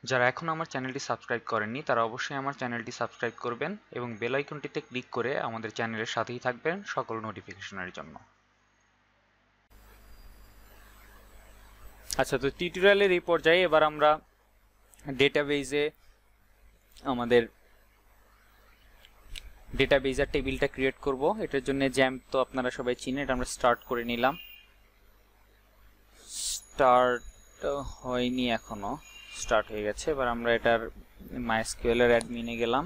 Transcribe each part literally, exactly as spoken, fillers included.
যারা এখনো আমার চ্যানেলটি সাবস্ক্রাইব করেননি তারা অবশ্যই আমার চ্যানেলটি সাবস্ক্রাইব করবেন এবং বেল আইকনটিতে ক্লিক করে আমাদের চ্যানেলের সাথেই থাকবেন সকল নোটিফিকেশনের জন্য। আচ্ছা, তো টিউটোরিয়ালের এই পর্যায়ে এবার আমরা ডেটাবেজে আমাদের ডেটাবেজের টেবিলটা ক্রিয়েট করব। এটার জন্য জ্যাম্প তো আপনারা সবাই চিনেন, এটা আমরা স্টার্ট করে নিলাম। স্টার্ট হয়নি এখনো, স্টার্ট হয়ে গেছে। এবার আমরা এটার মাইএসকিউএল এর অ্যাডমিনে গেলাম।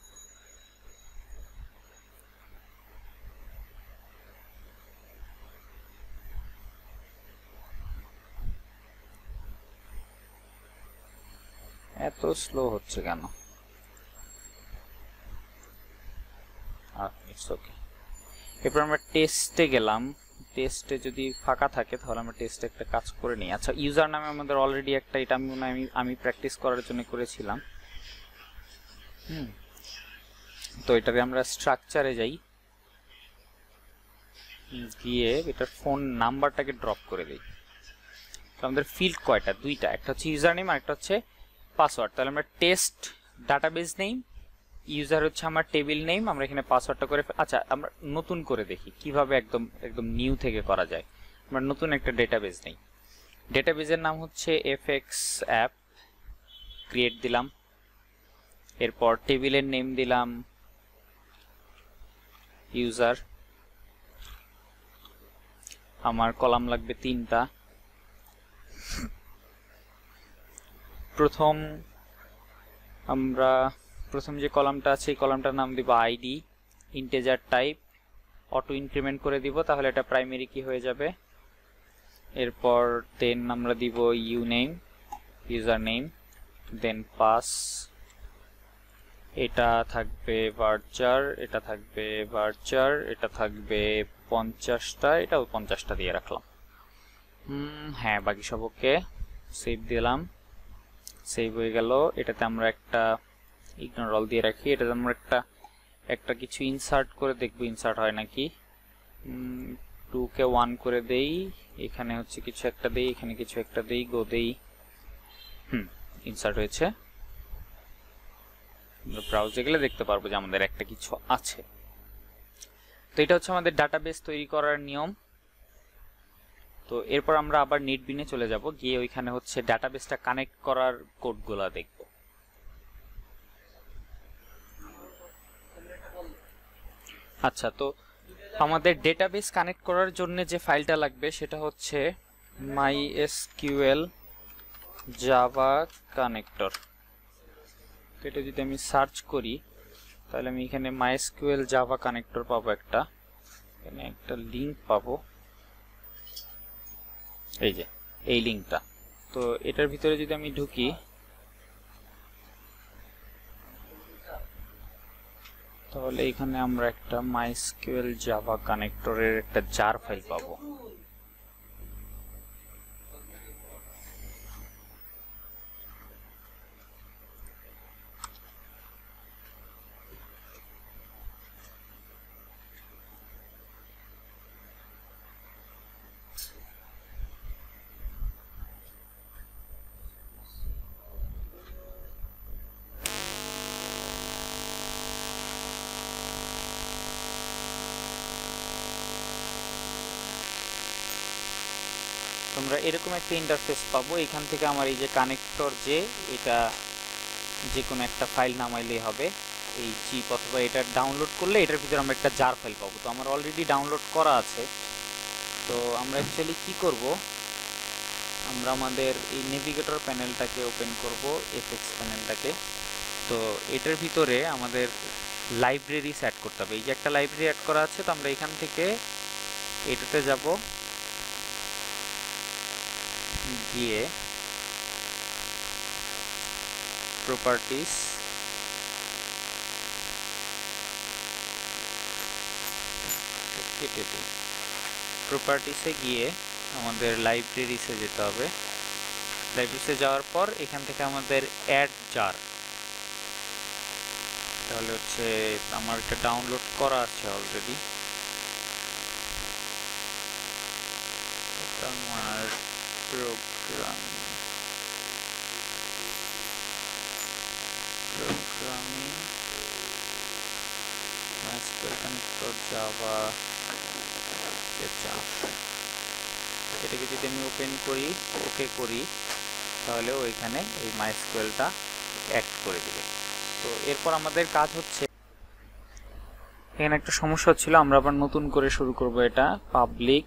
এত স্লো হচ্ছে কেন? It's okay. এরপর আমরা টেস্টে গেলাম। টেস্টে যদি ফাঁকা থাকে তাহলে আমরা টেস্টে একটা কাজ করে নিই। আচ্ছা, ইউজার নামে আমাদের অলরেডি একটা, এটা আমি আমি আমি প্র্যাকটিস করার জন্য করেছিলাম। হুম তো এটাকে আমরা স্ট্রাকচারে যাই, গিয়ে এটার ফোন নাম্বারটাকে ড্রপ করে দিই। তো আমাদের ফিল্ড কয়টা? দুইটা, একটা হচ্ছে ইউজার নেম আর একটা হচ্ছে পাসওয়ার্ড। তাহলে আমরা টেস্ট ডাটাবেজ নেম, ইউজার হচ্ছে আমার টেবিল নেম, আমরা এখানে পাসওয়ার্ডটা করে। আচ্ছা, আমরা নতুন করে দেখি কিভাবে একদম একদম নিউ থেকে করা যায়। আমরা নতুন একটা ডেটাবেজ নেই। ডেটাবেজের নাম হচ্ছে এফএক্স অ্যাপ, ক্রিয়েট দিলাম। এরপর টেবিলের নেম দিলাম ইউজার। আমার কলাম লাগবে তিনটা। প্রথম আমরা প্রথম যে কলামটা আছে এই কলামটার নাম দিব ID, integer type, auto increment করে দিব, তাহলে এটা প্রাইমারি কি হয়ে যাবে। এরপর দেন আমরা দিব U name, user name, then pass, এটা থাকবে ভার্চার, এটা থাকবে ভার্চার, এটা থাকবে পঞ্চাশটা, এটাও পঞ্চাশটা দিয়ে রাখলাম। হুম হ্যাঁ, বাকি সব ওকে। সেভ দিলাম, সেভ হয়ে গেল। এটাতে আমরা একটা ইগনোর অল দিয়ে রাখি। এটাতে আমরা একটা একটা কিছু ইনসার্ট করে দেখবো ইনসার্ট হয় নাকি। টু কে ওয়ান করে দেই, এখানে হচ্ছে কিছু একটা দেই, এখানে কিছু একটা দেই, গো দেই। হুম ইনসার্ট হয়েছে। ব্রাউজে গেলে দেখতে পারবো যে আমাদের একটা কিছু আছে। তো এটা হচ্ছে আমাদের ডাটাবেস তৈরি করার নিয়ম। তো এরপর আমরা আবার নেটবিনে চলে যাব, গিয়ে ওইখানে হচ্ছে ডাটাবেসটা কানেক্ট করার কোডগুলো দেখব। আচ্ছা, তো আমাদের ডেটাবেস কানেক্ট করার জন্য যে ফাইলটা লাগবে সেটা হচ্ছে মাইএসকিউএল জাভা কানেক্টর। তো এটা যদি আমি সার্চ করি তাহলে আমি এখানে মাইএসকিউএল জাভা কানেক্টর পাবো, একটা এখানে একটা লিংক পাবো, এই যে এই লিংকটা। তো এটার ভিতরে যদি আমি ঢুকি তাহলে এখানে আমরা একটা মাইএসকিউএল জাভা কানেক্টরের একটা জার ফাইল পাবো। তোমরা এরকম একটা ইন্টারফেস পাবো। এখান থেকে আমার এই যে কানেক্টর, যে এটা যে কোনো একটা ফাইল নামাইলেই হবে, এই জিপ অথবা এটা ডাউনলোড করলে এটার ভিতরে আমরা একটা জার ফাইল পাবো। তো আমার অলরেডি ডাউনলোড করা আছে। তো আমরা অ্যাকচুয়ালি কি করব, আমরা আমাদের এই নেভিগেটর প্যানেলটাকে ওপেন করব, এফএক্স প্যানেলটাকে। তো এটার ভিতরে আমাদের লাইব্রেরি সেট করতে হবে। এই যে একটা লাইব্রেরি অ্যাড করা আছে, তো আমরা এখান থেকে এটাতে যাব, গিয়ে প্রপার্টিস, কেটে দিই, প্রপার্টিসে গিয়ে আমাদের লাইব্রেরিসে যেতে হবে। লাইব্রেরিসে যাওয়ার পর এখান থেকে আমাদের অ্যাড জার, তাহলে হচ্ছে আমার এটা ডাউনলোড করা আছে অলরেডি। আমার program programming MySQL connector Java এটাকে যদি আমি ওপেন করি ওকে করি তাহলে ওইখানে এই MySQLটা অ্যাক্ট করে দিবে। তো এরপর আমাদের কাজ হচ্ছে, এখানে একটা সমস্যা ছিল, আমরা আবার নতুন করে শুরু করব। এটা পাবলিক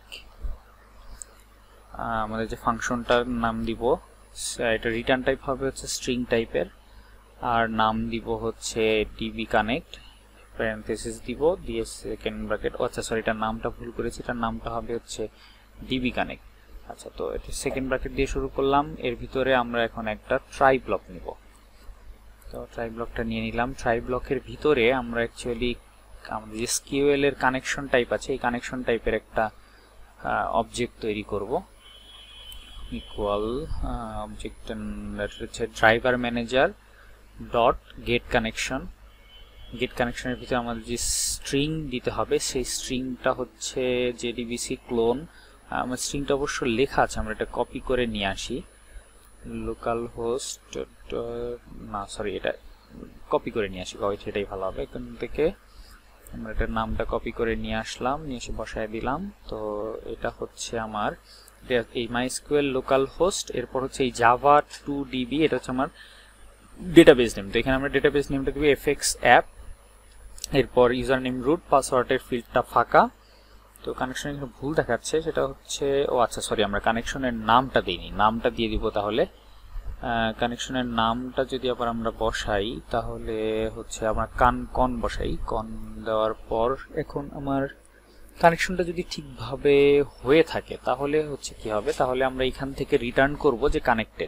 আমাদের যে ফাংশনটার নাম দিব, এটা রিটার্ন টাইপ হবে হচ্ছে স্ট্রিং টাইপের, আর নাম দিব হচ্ছে ডিবি কানেক্ট, প্যারেনথেসিস দিব দিয়ে সেকেন্ড ব্র্যাকেট, আচ্ছা সরি এটার নামটা ভুল করেছি, এটার নামটা হবে হচ্ছে ডিবি কানেক্ট। আচ্ছা, তো এটা সেকেন্ড ব্র্যাকেট দিয়ে শুরু করলাম। এর ভিতরে আমরা এখন একটা ট্রাই ব্লক নিব। তো ট্রাই ব্লকটা নিয়ে নিলাম। ট্রাই ব্লকের ভিতরে আমরা অ্যাকচুয়ালি আমাদের যে এসকিউএল এর কানেকশন টাইপ আছে, এই কানেকশন টাইপের একটা অবজেক্ট তৈরি করব। ইকুয়াল অবজেক্ট হচ্ছে driver manager dot get connection. Get কানেকশনের ভিতরে আমাদের যে স্ট্রিং দিতে হবে সেই স্ট্রিংটা হচ্ছে জেডিবিসি ক্লোন। আমার স্ট্রিংটা অবশ্য লেখা আছে, আমরা এটা কপি করে নিয়ে আসি। লোকাল হোস্ট না সরি এটা কপি করে নিয়ে আসি, কপি সেটাই ভালো হবে। এখান থেকে আমরা এটার নামটা কপি করে নিয়ে আসলাম, নিয়ে এসে বসায় দিলাম। তো এটা হচ্ছে আমার এই MySQL লোকাল হোস্ট, এরপর হচ্ছে এই জাভা টু ডিবি, এটা হচ্ছে আমার ডেটাবেস নেম। তো এখানে আমরা ডেটাবেস নেমটা দিব এফএক্স অ্যাপ, এরপর ইউজার নেম রুট, পাসওয়ার্ডের ফিল্ডটা ফাঁকা। তো কানেকশন এখানে ভুল দেখাচ্ছে, সেটা হচ্ছে ও আচ্ছা সরি আমরা কানেকশনের নামটা দিইনি, নামটা দিয়ে দিব। তাহলে কানেকশনের নামটা যদি আবার আমরা বসাই তাহলে হচ্ছে আমরা কান কন বসাই, কন দেওয়ার পর এখন আমার কানেকশনটা যদি ঠিকভাবে হয়ে থাকে তাহলে হচ্ছে কি হবে, তাহলে আমরা এখান থেকে রিটার্ন করব যে কানেক্টেড।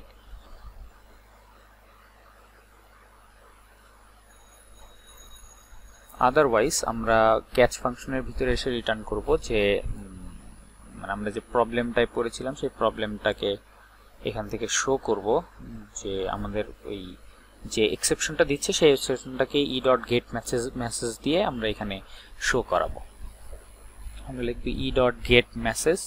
আদারওয়াইজ আমরা ক্যাচ ফাংশনের ভিতরে এসে রিটার্ন করব যে মানে আমরা যে প্রবলেমটায় পড়েছিলাম সেই প্রবলেমটাকে এখান থেকে শো করব, যে আমাদের ওই যে এক্সেপশনটা দিচ্ছে সেই এক্সেপশনটাকে E dot get message message দিয়ে আমরা এখানে শো করাবো। আমরা লিখব ই ডট গেট মেসেজ,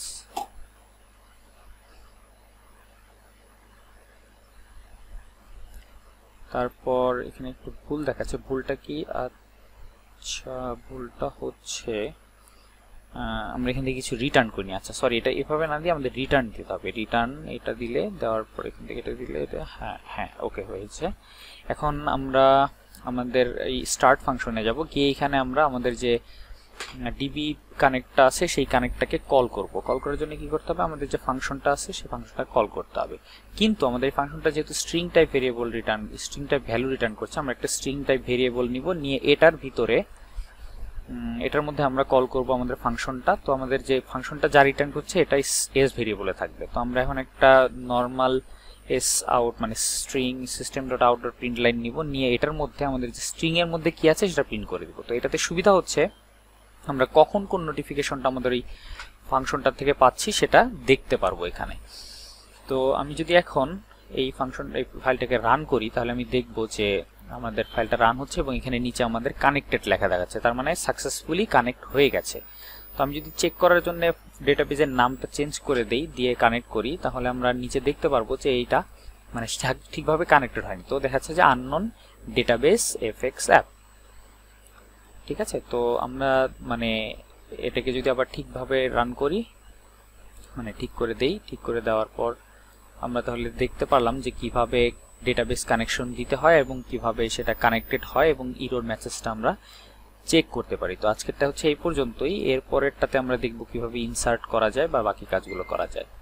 তারপর এখানে একটু ভুল দেখাচ্ছে, ভুলটা কি? আচ্ছা ভুলটা হচ্ছে আমরা এখান থেকে কিছু রিটার্ন করিনি। আচ্ছা সরি এটা এভাবে না দিয়ে আমাদের রিটার্ন দিতে হবে। রিটার্ন এটা দিলে, দেওয়ার পর এখান থেকে এটা দিলে এটা হ্যাঁ হ্যাঁ ওকে হয়েছে। এখন আমরা আমাদের এই স্টার্ট ফাংশনে যাব, গিয়ে এখানে আমরা আমাদের যে ডিবি কানেক্টটা আছে সেই কানেক্টটাকে কল করব। কল করার জন্য কি করতে হবে, আমাদের যে ফাংশনটা আছে সেই ফাংশনটা কল করতে হবে। কিন্তু আমাদের এই ফাংশনটা যেহেতু string type variable return string type value return করছে, আমরা একটা স্ট্রিং টাইপ ভেরিয়েবল নিব, নিয়ে এটার ভিতরে এটার মধ্যে আমরা কল করব আমাদের ফাংশনটা। তো আমাদের যে ফাংশনটা যা রিটার্ন করছে এটাই এস ভেরিয়েবলে থাকবে। তো আমরা এখন একটা নর্মাল এস আউট মানে string system dot out dot print line নিব, নিয়ে এটার মধ্যে আমাদের যে স্ট্রিং এর মধ্যে কি আছে সেটা প্রিন্ট করে দিব। তো এটাতে সুবিধা হচ্ছে আমরা কখন কোন নোটিফিকেশনটা আমাদের এই ফাংশনটা থেকে পাচ্ছি সেটা দেখতে পারবো এখানে। তো আমি যদি এখন এই ফাংশন এই ফাইলটাকে রান করি তাহলে আমি দেখব যে আমাদের ফাইলটা রান হচ্ছে এবং এখানে নিচে আমাদের কানেক্টেড লেখা দেখাচ্ছে, তার মানে সাকসেসফুলি কানেক্ট হয়ে গেছে। তো আমি যদি চেক করার জন্য ডেটাবেজের নামটা চেঞ্জ করে দেই, দিয়ে কানেক্ট করি, তাহলে আমরা নিচে দেখতে পারবো যে এইটা মানে ঠিকভাবে কানেক্টেড হয়নি। তো দেখাচ্ছে যে আননোন ডেটাবেস এফএক্স অ্যাপ। ঠিক আছে, তো আমরা মানে এটাকে যদি আবার ঠিকভাবে রান করি, মানে ঠিক করে দেই, ঠিক করে দেওয়ার পর আমরা তাহলে দেখতে পারলাম যে কিভাবে ডেটাবেস কানেকশন দিতে হয় এবং কিভাবে সেটা কানেক্টেড হয় এবং এরর মেসেজটা আমরা চেক করতে পারি। তো আজকেরটা হচ্ছে এই পর্যন্তই, এর পরেরটাতে আমরা দেখব কিভাবে ইনসার্ট করা যায় বা বাকি কাজগুলো করা যায়।